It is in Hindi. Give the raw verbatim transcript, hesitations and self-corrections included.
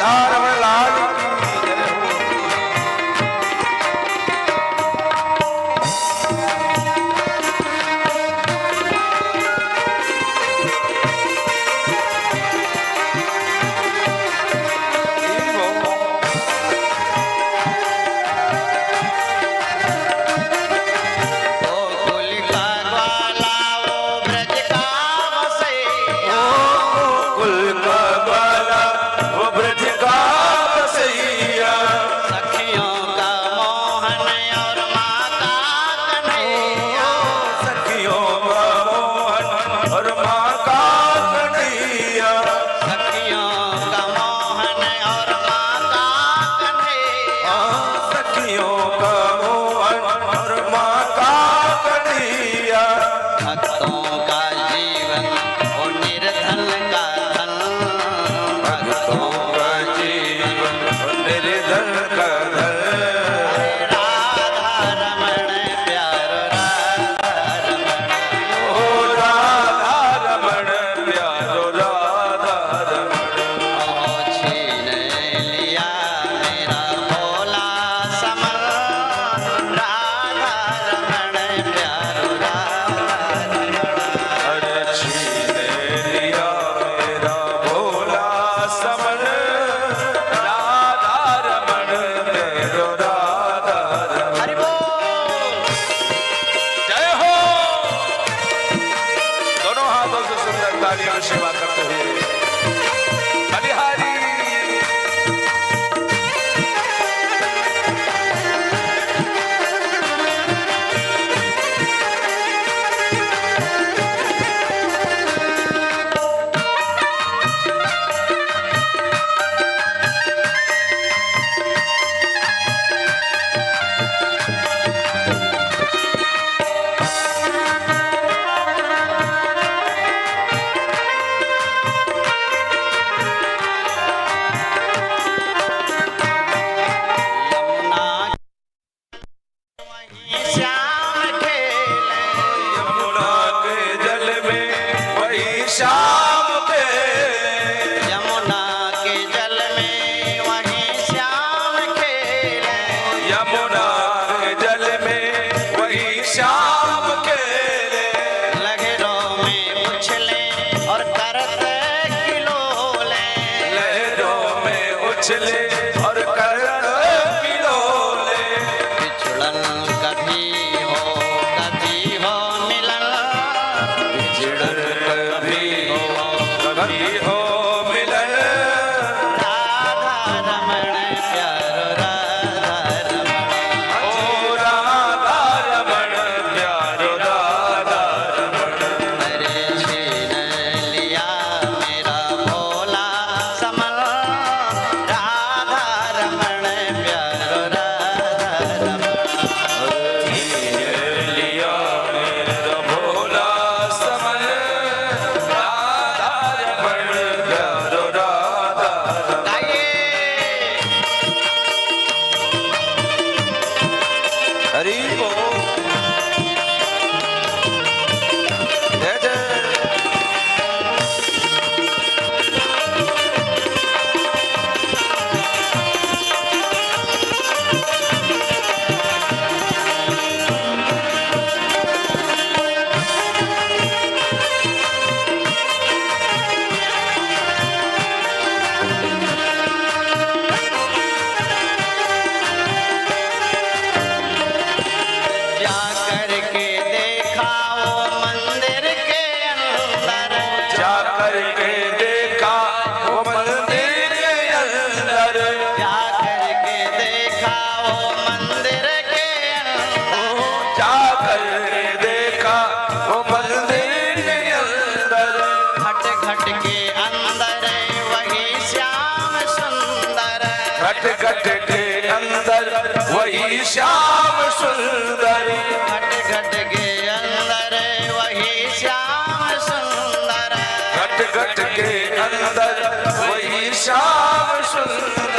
रमण लाल की जय हो। सेवा करते हुए बलिहारी श्याम के यमुना के जल में वहीं श्याम खेले यमुना के जल में वहीं श्याम खेले लहरों में उछले और करते किलोले लहरों में उछले और करते किलोले बिछड़न कभी हो कभी हो मिलन बिछड़न कभी हो मिलन राधा रमण प्यारो राधा रमण ओ राधा रमण प्यारो राधा रमण अरे छीन लिया मेरा भोला समन राधा रमण प्यारो राधा रमण छीन लिया मेरा भोला समन हरि बोल जय जय घट घट के अंदर वही श्याम सुंदर घट घट के अंदर वही श्याम सुंदर घट घट के अंदर वही श्याम सुंदर